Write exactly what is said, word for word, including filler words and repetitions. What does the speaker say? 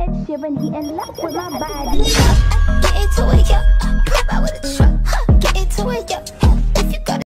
Ed Sheeran, he in love with my body. Get into it,